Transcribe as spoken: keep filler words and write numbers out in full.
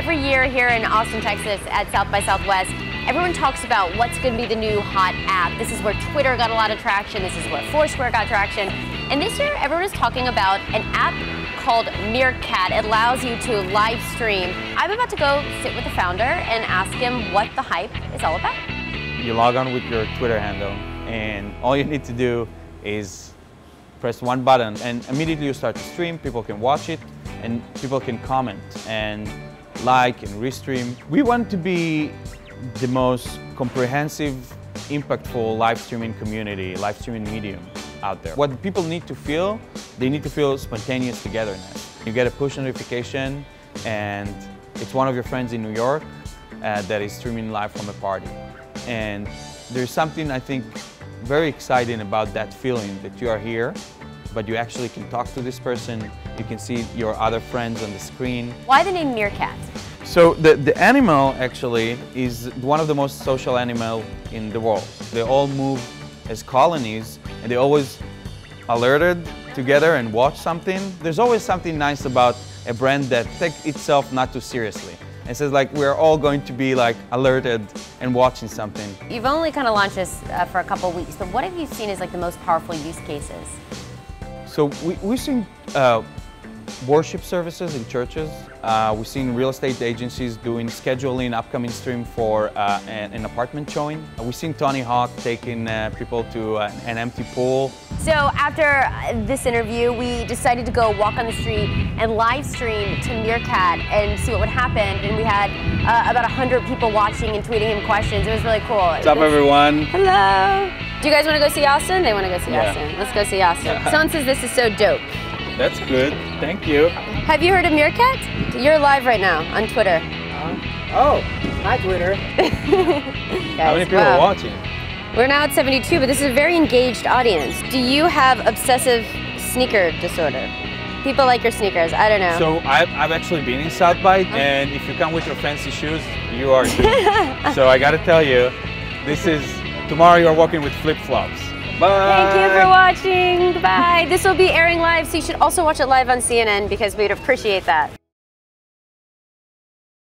every year here in Austin, Texas at South by Southwest, everyone talks about what's going to be the new hot app. This is where Twitter got a lot of traction. This is where Foursquare got traction. And this year, everyone is talking about an app called Meerkat. It allows you to live stream. I'm about to go sit with the founder and ask him what the hype is all about. You log on with your Twitter handle, and all you need to do is press one button, and immediately you start to stream. People can watch it, and people can comment and like and restream. We want to be the most comprehensive, impactful live streaming community, live streaming medium out there. What people need to feel, they need to feel spontaneous togetherness. You get a push notification, and it's one of your friends in New York uh, that is streaming live from a party. And there's something, I think, very exciting about that feeling that you are here, but you actually can talk to this person, you can see your other friends on the screen. Why the name Meerkat? So the, the animal actually is one of the most social animals in the world. They all move as colonies, and they always alerted together and watch something. There's always something nice about a brand that takes itself not too seriously. And says like, we're all going to be like alerted and watching something. You've only kind of launched this uh, for a couple weeks, but what have you seen as like the most powerful use cases? So we, we've seen uh, worship services in churches. Uh, we've seen real estate agencies doing scheduling upcoming stream for uh, an, an apartment showing. Uh, we've seen Tony Hawk taking uh, people to uh, an empty pool. So after this interview, we decided to go walk on the street and live stream to Meerkat and see what would happen. And we had uh, about one hundred people watching and tweeting him questions. It was really cool. What's up, everyone? Hello. Do you guys want to go see Austin? They want to go see yeah. Austin. Let's go see Austin. Yeah. Someone says this is so dope. That's good. Thank you. Have you heard of Meerkat? You're live right now on Twitter. Um, oh, hi Twitter. Guys, How many people wow. are watching? We're now at seventy-two, but this is a very engaged audience. Do you have obsessive sneaker disorder? People like your sneakers, I don't know. So I've, I've actually been in South by, and if you come with your fancy shoes, you are too. So I gotta tell you, this is, tomorrow you're walking with flip-flops. Bye! Thank you for watching, bye. This will be airing live, so you should also watch it live on C N N because we'd appreciate that.